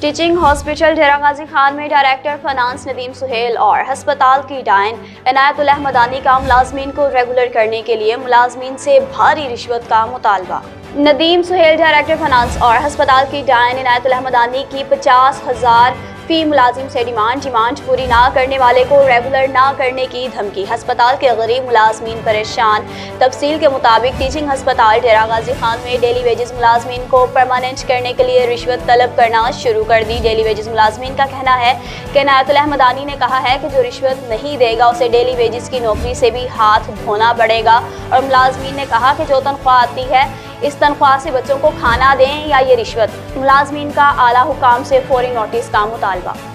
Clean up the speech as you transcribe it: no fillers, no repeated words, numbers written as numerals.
Teaching hospital Dera Ghazi Khan में director finance Nadeem Suhail और हस्पताल की डायन इनायतुल मदानी का मुलाजमीन को रेगुलर करने के लिए मुलाजमीन से भारी रिश्वत का मुतालबा। नदीम सुहेल डायरेक्टर फाइनेंस और हस्पताल की डायन इनायतुल मदानी की 50,000 फी मुलाजिम से डिमांड पूरी ना करने वाले को रेगुलर ना करने की धमकी। हस्पताल के गरीब मुलाजमीन परेशान। तफसील के मुताबिक टीचिंग हस्पताल डेरा गाजी खान में डेली वेजेस मुलाजमीन को परमानेंट करने के लिए रिश्वत तलब करना शुरू कर दी। डेली वेजेस मुलाजमीन का कहना है कि इनायतुल मदानी ने कहा है कि जो रिश्वत नहीं देगा उसे डेली वेजेस की नौकरी से भी हाथ धोना पड़ेगा। और मुलाजमीन ने कहा कि जो तनख्वाह आती है इस तनख्वाह से बच्चों को खाना दें या ये रिश्वत। मुलाजमीन का आला हुकाम से फौरी नोटिस का मुतालबा।